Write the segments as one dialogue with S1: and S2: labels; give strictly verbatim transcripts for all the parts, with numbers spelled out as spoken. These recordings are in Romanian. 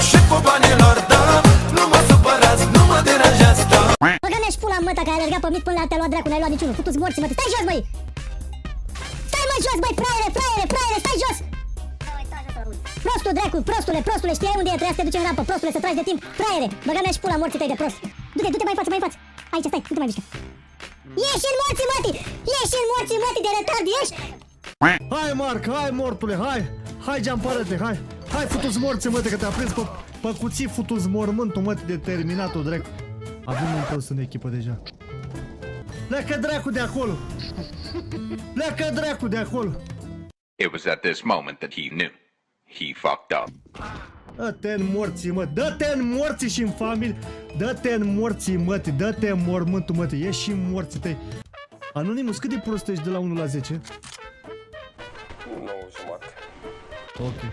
S1: șeful banilor, da. Nu mă supărați, nu mă deranjează, da.
S2: Băga-mea și pula în măta care a alergat pe mic până la te-a luat dracu, n-ai luat niciunul. Futu-ți morții, mă, stai jos, băi! Stai, mă, jos, băi, fraiere, fraiere, fraiere, stai jos! Prostul, dracu, prostule, prostule, știai unde e? Trebuia să te duci în rampă, prostule, să tragi de timp. Fraiere, băga-mea și pula morții tăi de prost. Du-te, du-te mai în față, mai în față. Aici, stai, nu te mai mișcă. Ieși în morții, mătii! Ieși în morții, mătii, de retard, ieși!
S3: Hai, Marc, hai, mortule, hai! Hai, geamparăte, hai! Hai, futu-ți morții, mătii, că te-a prins pe, pe cuții, futu-ți mormântul, mătii, de terminat-o, dracu. Avem un toți în echipă deja. Pleacă dracu de acolo! Pleacă dracu de acolo!
S4: It was at this moment that he knew. He fucked up.
S3: Dă-te în morții, mă! Dă-te în morții și în familie! Dă-te în morții, mătii! Dă-te în mormântul, mătii! Ieși și în morții tăi! Anonimus, cât de prost ești de la unu la zece?
S5: nouă jumate.
S3: Ok.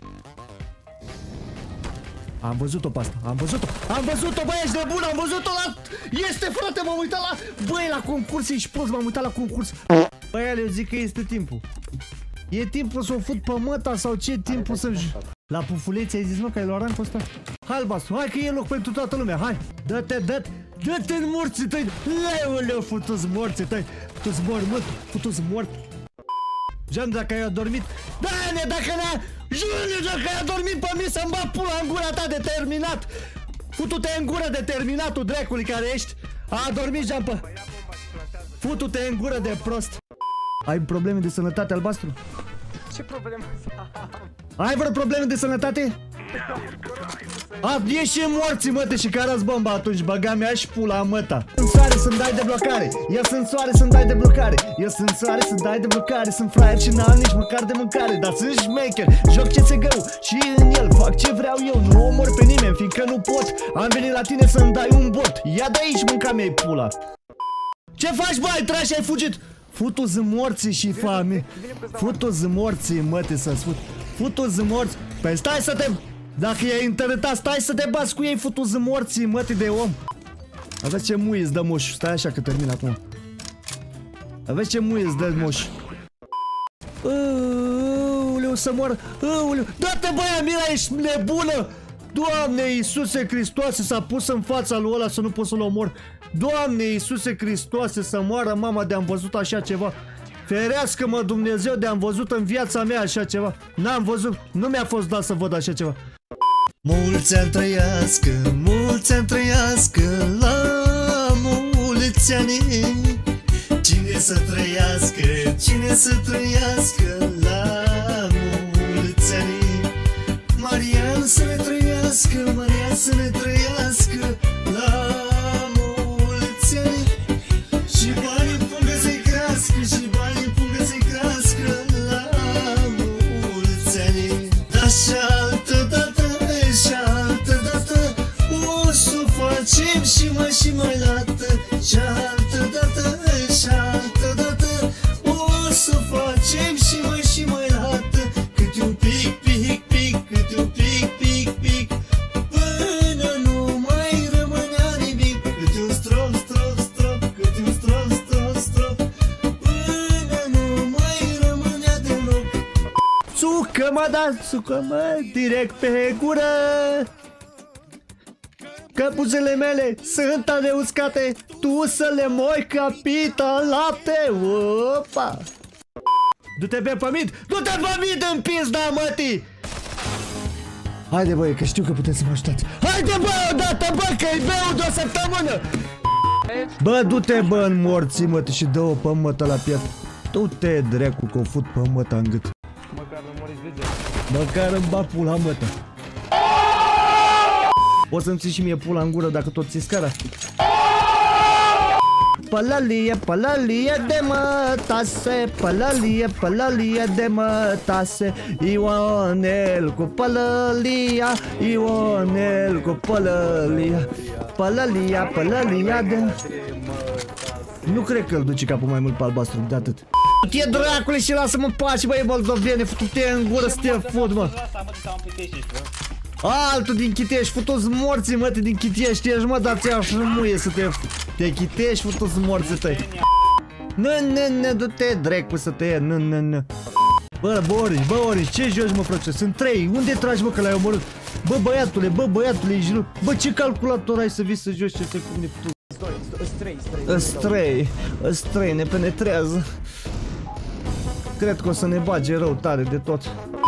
S3: Am văzut-o pe asta, am văzut-o! Am văzut-o, băi, ești nebun, am văzut-o la... Este, frate, m-am uitat la... Băi, la concurs, ești prost, m-am uitat la concurs! Băi, eu zic că este timpul. E timpul să o fut pe măta sau ce timpul să... La pufulețe ai zis, mă, că ai luat rancul ăsta? Hai, albastru, hai că e loc pentru toată lumea, hai! Dă-te, dă-te, dă-te în morții tăi! Leuleu, futu-ți morții tăi! Tu-ți mori, mă, futu-ți mort! Jean, dacă ai adormit... Da-ne, dacă ne-a... Junior, dacă ai adormit pe mine să-mi bat pula în gura ta de terminat! Futu-te în gură de terminatul dracului care ești! A adormit, Jean, pe... Futu-te în gură de prost! Ai probleme de sănătate, albastru?
S5: Ce problemă am?
S3: Ai vreo probleme de sănătate? A, ieși în morții, măte, și care-ați bomba atunci? Băga mea și pula măta. Sunt soare să-mi dai de blocare. Eu sunt soare să-mi dai de blocare. Eu sunt soare să-mi dai de blocare. Sunt fraier și n-am nici măcar de mâncare. Dar sunt șmecher, joc C S G U și în el fac ce vreau eu. Nu omor pe nimeni, fiindcă nu pot. Am venit la tine să-mi dai un bot. Ia de aici, mânca mea-i pula. Ce faci, băi, trași, ai fugit? Futu-ți morții și fame. Futu-ți morții, măte, să-ți fut. Futu-ți morți. Păi stai să te... Dacă e interesat, stai să te bați cu ei, futu-ți morții, mătii de om. Aveți ce muie îți dă moș. Stai așa că termin acum. Aveți ce muie îți dă moș. Uuleu, să mor. Uuleu. Dă-te, băia, Mira, ești nebună. Doamne Iisuse Hristoase, s-a pus în fața lui ăla să nu pot să-l omor. Doamne Iisuse Hristoase, să moară mama de-am văzut așa ceva. Ferească-mă Dumnezeu de-am văzut în viața mea așa ceva. N-am văzut, nu mi-a fost dat să văd așa ceva. Mulți ani trăiască, mulți ani trăiască, la mulți ani. Cine să trăiască, cine să trăiască, la mulți ani. Marian să ne trăiască, Marian să ne trăiască, la mulți ani. Și banii în pungă să-i crească, și banii în pungă să-i crească, la mulți ani. Dar și altă dată, și altă dată, o să facem și mai și mai lată. Și altă dată, și altă dată, o să facem și mai și mai lată. Câte un pic, pic, pic, câte un pic, pic, pic, până nu mai rămânea nimic. Câte un strop, strop, strop, câte un strop, strop, strop, până nu mai rămânea deloc. Sucă-mă, da, sucă-mă direct pe gură, că buzele mele sunt ale uscate. Tu să le moi capita în lapte. Opa! Du-te pe pământ! Du-te pe pământ în pizda, mătii! Haide, băi, că știu că puteți să mă ajutați. Haide, bă, odată, bă, că-i beau de o săptămână! Bă, du-te, bă, în morții, mătii, și dă-o pe mătă la piept. Du-te, dracu, că o fut pe măta în gât.
S5: Măcar nu moriți de zi.
S3: Măcar îmi bat pula în mătă. Poți să-mi ții și mie pula în gură dacă tot ții scara? Pălălie, pălălie de mătase, pălălie, pălălie de mătase. Ionel cu pălălia, Ionel cu pălălia. Pălălia, pălălia de... Nu cred că îl duce capul mai mult pe albastru de atât. Fute dracule și lasă-mă în pace, băi, moldovene, fute în gură să te fut, mă. Altul din Chitești, futu-ți morții, mă, din Chitești ești, mă, dar ți-aș rămuie să te... Te Chitești, futu-ți morții tăi. Nu, nu, nu, du-te, dracu să te ia, nu, nu, nu. Bă, Boris, bă, Boris, ce joci, mă, frate? Sunt trei. Unde tragi, mă, că l-ai omorât? Bă, băiatule, bă, băiatule, ești rău. Bă, ce calculator ai să vii să joci ce se cum tu? Ăstrei, ăstrei, ne penetrează. Cred că o să ne bage rău tare de tot.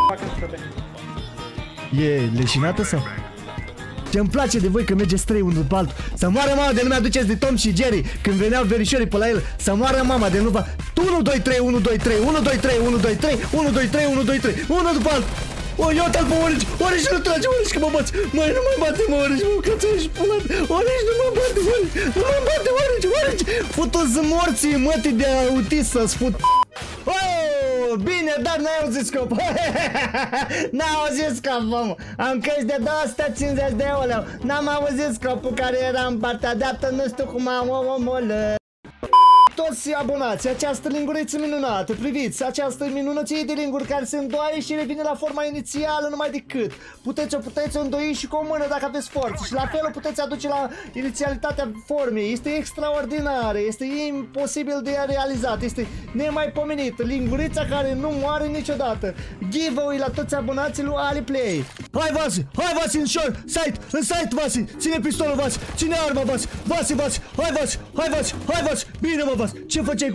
S3: E leșinată sau? Ce-mi place de voi că mergeți trei unul după altul. Să moară mama de nu mi-aduceți de Tom și Jerry când veneau verișorii pe la el. Să moară mama de nu va... unu, doi, trei, unu, doi, trei, unu, doi, trei, unu, doi, trei, unu, doi, trei, unu, doi, trei, unu după altul. O, ia uite-l pe Orange, Orange nu trage, Orange că mă bați. Măi, nu mă bate, mă, Orange, mă, că ți-ai pulat. Orange, nu mă bate, Orange, nu mă bate, Orange, Orange. Futu-ți morții mătii de autist să-ți fut. Oh, bine, dar n-ai auzit scop. N-ai auzit scop, mă. Am căști de două sute cincizeci de euro. N-am auzit scopul care era în partea dreaptă, nu știu cum am omolă. Toți abonați, această linguriță minunată, priviți, această minunăție de linguri care se îndoaie și revine la forma inițială numai decât. Puteți o puteți îndoi și cu o mână dacă aveți forță și la fel o puteți aduce la inițialitatea formei. Este extraordinară, este imposibil de realizat, este nemaipomenit. Lingurița care nu moare niciodată. Giveaway la toți abonații lui AliPlay. Hai, Vasi, hai, Vasi, în short, site, în site, Vasi, ține pistolul, Vasi, ține arma, Vasi, Vasi, Vasi, hai, Vasi, hai, Vasi, hai, Vasi, bine, mă, Vasi. Ce făceai?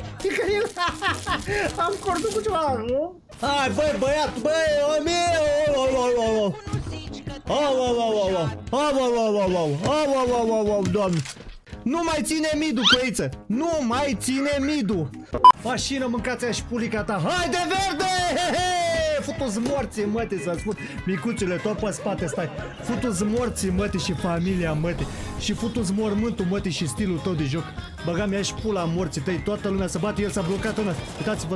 S3: Am cordul cu ceva, nu? Hai, băi, băiat, băi, o mie, o, o, o, o, Au, au, au, au, au, au, au, au, au, au, au, au, au, doamne. Nu mai ține midul, coiță. Nu mai ține midul. Mașină, mâncați-a și pulica ta. Hai de verde! Futu-ți morții, mătii, să spun. Micuțule, tot pe spate stai. Futu-ți morții, mătii, și familia, mătii. Și futu-ți mormântul, mătii, și stilul tău de joc. Băga mi-a și pula morții tăi. Toată lumea să bate, el s-a blocat în asta. Uitați-vă la...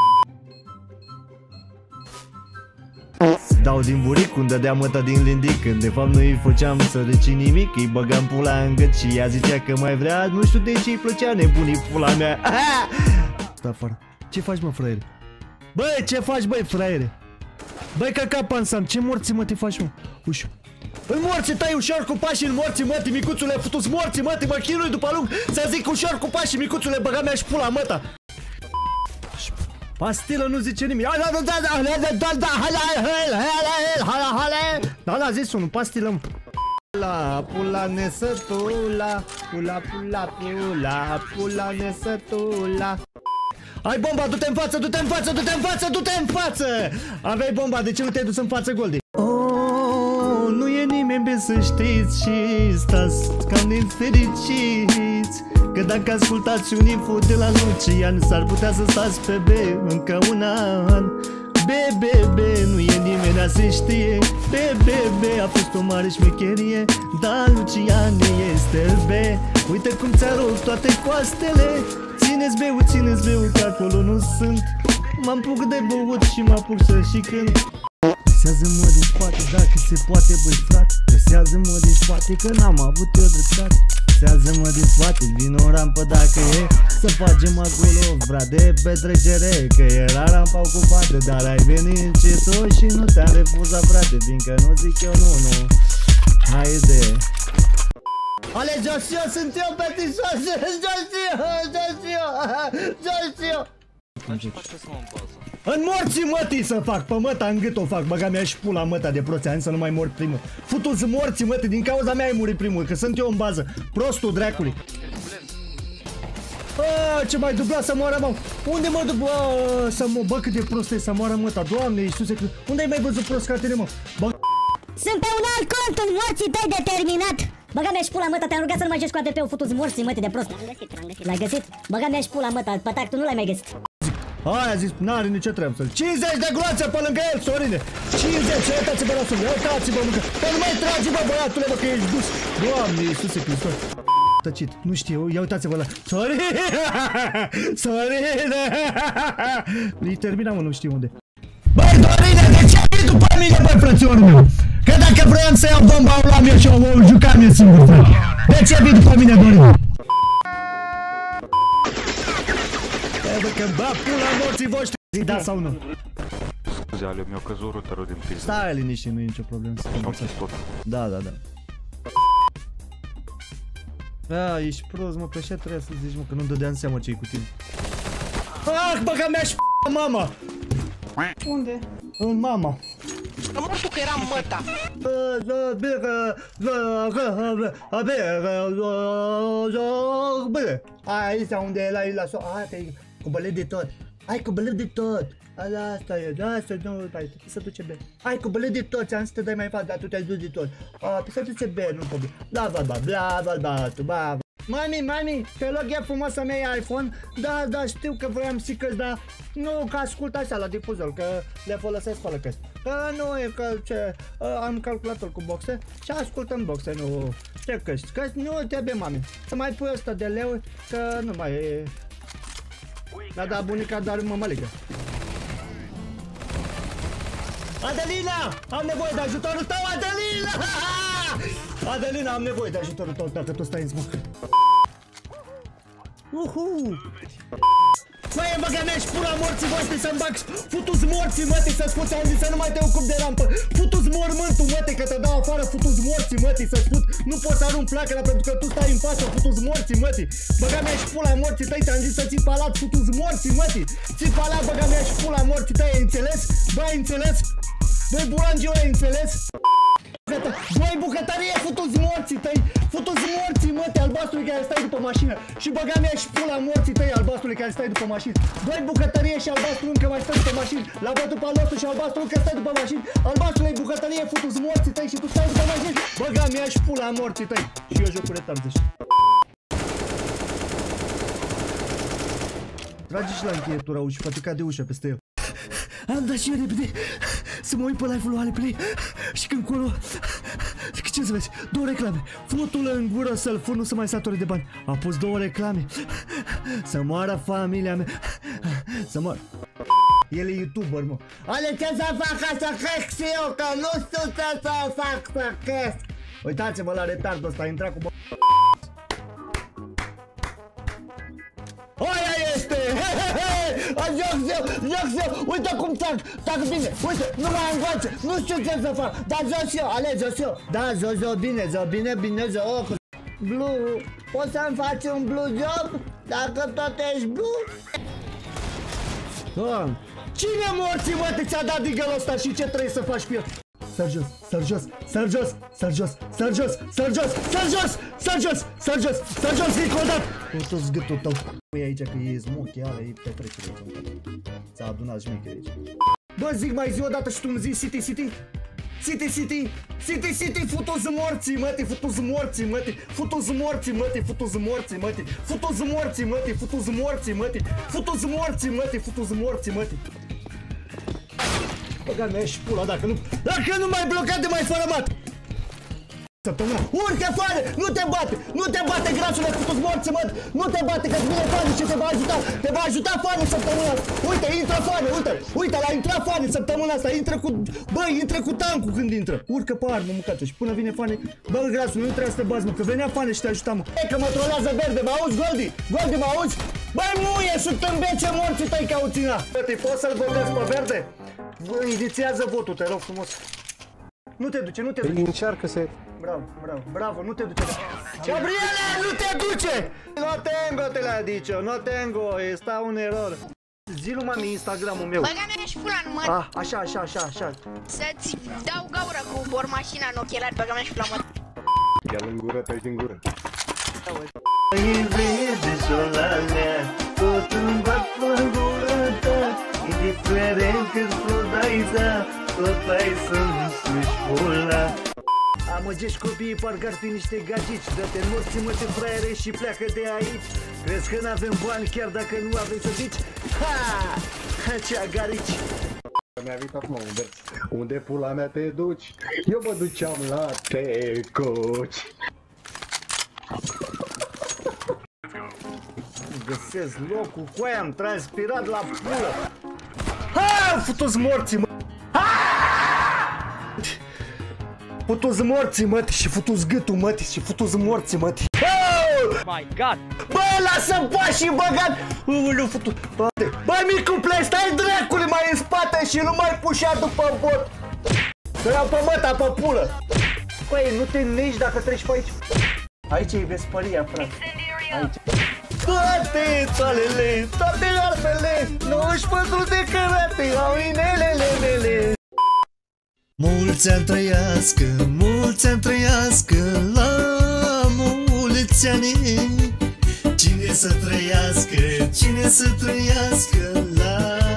S3: Dau din buric, cum dădea măta din lindic. Când de fapt nu îi făceam să reci nimic. Îi băgam pula în gât și ea zicea că mai vrea. Nu știu de ce îi plăcea nebunii pula mea. Stai afară. Ce faci, mă, fraiere? Băi, ce faci, băi, fraiere? Băi, căca pansam, ce morții, mă, te faci, mă? Ușu. În morții tai ușor cu pașii, în morții, mătii, micuțule, futu-ți morții, mătii, mă chinui după lung. Să zic ușor cu pașii, micuțule, băga mea și pula, măta. Pastilă nu zice nimic. Da, da, da, da, da, da, da, da, da, zis unul, pastilă, mă. Pula, pula nesătula, pula, pula, pula, pula nesătula. Ai bomba, du-te în față, du-te în față, du-te în față, du-te în față! Aveai bomba, de ce nu te-ai dus în față, Goldie? Oh, nu e nimeni bine să știți și stați cam nefericiți. Că dacă ascultați un info de la Lucian, s-ar putea să stați pe B încă un an. B, B, B, nu e nimeni a se știe. B, B, B, a fost o mare șmecherie. Dar Lucian este B. Uite cum ți-a rupt toate coastele. Țineți beu, țineți beu, că acolo nu sunt. M-am apuc de băut și mă apuc să și cânt. Găsează-mă din spate dacă se poate, băi frate. Găsează-mă din spate că n-am avut eu dreptate. Găsează-mă din spate, vin o rampă dacă e. Să facem acolo vrea de petrecere. Că era rampa ocupată, dar ai venit încetul și nu te-am refuzat, frate. Fiindcă nu zic eu nu, nu. Haide. Ale, Josio, sunt eu, petisos, Josio, Josio, Josio. În morții mătii să fac, pe măta în gât o fac, băga mea și pula măta de proțea, însă nu mai mor primul. Futu-ți morții mătii, din cauza mea ai murit primul, că sunt eu în bază, prostul dracului. Aaaa, ce mai dubla să moară, mă? Unde mă dubla să mă, bă, cât de prost e să moară măta, Doamne Iisuse, unde ai mai văzut prost ca tine, mă? Bă...
S2: Sunt pe un alt cont în morții tăi determinat. Băga mea și pula măta, te-am rugat să nu mai joci cu A D P-ul, futu-ți morții mătii de prost. L-am găsit, l-am găsit. L-ai găsit? Băga mea și pula măta, pătac, tu nu l-ai mai găsit.
S3: Hai, a zis, n-are nicio treabă să-l. cincizeci de gloanțe pe lângă el, Sorine! cincizeci, uitați-vă la sus, uitați-vă, mâncă! Bă, nu mai tragi, bă, băiatule, bă, că ești dus! Doamne, Iisuse Hristos! Tăcit, nu știu, ia uitați-vă la... Sorine! Sorine! Îi termina, mă, nu știu unde. Băi, Dorine, de ce vii după mine, băi, frățiorul meu? Că dacă vroiam să iau bomba, o luam eu și o jucam eu singur, frate. De ce vii după mine, Dorine? Bă, că bă, pula morții voștri, zi da sau nu?
S6: Scuze, Ale, mi-a căzut routerul din priză.
S3: Stai liniștit, nu e nicio problemă. Da, da, da. Da, ești prost, mă, pe așa trebuia să zici, mă, că nu-mi dădeam seama ce-i cu tine. Ah, băga mea și p***a, mama!
S7: Unde?
S3: În mama.
S7: Nu mă știu că era măta.
S3: Aici unde e la la so, hai cu bălet de tot. Hai cu bălet de tot. Asta e, asta nu, hai, să duce bine. Hai cu bălet de tot, ți-am să te dai mai față, dar tu te-ai dus de tot. A, pe să duce bine, nu problem. Bla bla bla bla bla bla bla. Mami, mami, te rog, e frumos să-mi iei iPhone. Da, da, știu că vreau să căzi, dar nu, că ascult așa la difuzor, că le folosesc fără căzi. Că nu e că ce, am calculator cu boxe și ascult în boxe, nu ce căști. Că nu trebuie, mami, să mai pui ăsta de leu, că nu mai e. Mi-a dat bunica doar mămăligă. Adelina! Am nevoie de ajutorul tău, Adelina! Adelina, am nevoie de ajutorul tău dacă tu stai în smoke. Uhu! Mai e băga mea și pula morții voștri să-mi bag futu-ți morții, mătii, să spuți, am zis să nu mai te ocup de rampă. Futu-ți mormântul, mătii, că te dau afară, futu-ți morții, mătii, să sput, nu poți să arunc flacăra pentru că tu stai în față, futu-ți morții, mătii. Băga mea și pula morții tăi, te-am zis să ții palat, futu-ți morții, mătii. Ții palat, băga mea și pula morții tăi, ai înțeles? Bă, ai înțeles? Băi, bulangio, ai înțeles? Băi, bucătărie, futu-ți morții tăi, futu-ți morții, mătii, albastrului care stai după mașină. Și băga mea și pula morții tăi, albastrului care stai după mașină. Băi, bucătărie și albastru încă mai stai după mașină. L-a bătut pe al nostru și albastru încă stai după mașină. Albastrului, bucătărie, futu-ți morții tăi și tu stai după mașină. Băga mea și pula morții tăi. Și eu joc cu retardești. Trage și la încheietura ușii, poate cade ușa peste el. Am dat și eu repede să mă uit pe live-ul lui Aleplay și când colo, ce să vezi, două reclame. Futul în gură să-l fur, nu să mai sature de bani. A pus două reclame. Să moară familia mea. Să moară. El e YouTuber, mă. Ale, ce să fac ca să cresc eu, că nu știu ce să fac să cresc. Uitați-vă la retardul ăsta, a intrat cu bă... Aia este! He, he, he! Joc eu, joc eu! Uite cum tac, tac bine! Uite, nu mai învață! Nu știu ce să fac! Dar jos eu, ale, jos eu! Da, jos eu, bine, jos, bine, bine, jos, oh! Blue, poți să-mi faci un blue job? Dacă tot ești blue? Doamne! Cine morții, mă, te ți-a dat digălul ăsta și ce trebuie să faci cu el? Sar jos, sar jos, sar jos, sar jos, sar jos, sar jos, sar jos, sar jos, sar jos, sar jos, încă o dată! Tot zgâtul tău. Păi aici că e smoke, ala, e petrecere. S-a adunat șmecher aici. Bă, zic mai zi o dată și tu îmi zici City, City? City, City, City, City, futu-ți morții, mătii, futu-ți morții, mătii, futu-ți morții, mătii, futu-ți morții, mătii, futu-ți morții, mătii, futu-ți morții, mătii, futu-ți morții, mătii, futu-ți morții, mătii. Băga mea și pula, dacă nu, dacă nu mai blocat de mai fără mat. Săptămâna, urcă fane, nu te bate, nu te bate grațule, futu-ți morții, mă, nu te bate, că-ți vine fane și te va ajuta, te va ajuta fane săptămâna asta. Uite, intră fane, uite, uite, l-a intrat fane săptămâna asta, intră cu, băi, intră cu tancul când intră. Urcă pe armă, mâncață, și până vine fane, bă, grațule, nu trebuie să te bazi, mă, că venea fane și te ajuta, mă. E, că mă trolează verde, mă auzi, Goldi? Goldi, mă auzi? Băi, muie, și tâmbece morții tăi ca uțina. Poți să-l votezi pe verde? Inițiază votul, te rog frumos. Nu te duce, nu te duce.
S5: Încearcă să...
S3: Bravo, bravo, bravo, nu te duce. Gabriele, nu te duce! No tengo, te la dicho, no tengo, está un error. Zi lui mami Instagram-ul meu.
S7: Băga mea și pula în măr.
S3: Ah, așa, așa, așa, așa.
S7: Să-ți dau gaură cu bormașina în ochelari, băga mea și pula în măr.
S5: Ia-l în gură, treci din gură.
S3: Tot îmi bat pe gură ta, indiferent cât flodaiza, tot ai să-mi suși pula. Amăgești copiii, parcă ar fi niște gagici. Dă-te în morți, mă, te fraiere și pleacă de aici. Crezi că n-avem bani chiar dacă nu avem să zici? Ha! Ha, ce agarici!
S5: Mi-a venit acum unde, unde pula mea te duci? Eu mă duceam la tecoci.
S3: Găsesc locul cu aia, am transpirat la pulă. Ha! Futu-ți morții, mă! Ha! Futu-ți morții, măti, și futu-ți gâtul, măti, și futu-ți morții, măti. Oh!
S8: My God!
S3: Bă, lasă-mi pașii băgat! Ulu, futu... Bă, micu play, stai dracule mai în spate și nu mai pușea după bot! Să iau pe măta, pe pulă! Băi, nu te negi dacă treci pe aici. Aici e Vesperia, frate. Aici. toate toalele, toate arfele, nouăzeci și patru de carate au inelele. Mulți ani trăiască, mulți ani trăiască, la mulți ani. Cine să trăiască, cine să trăiască, la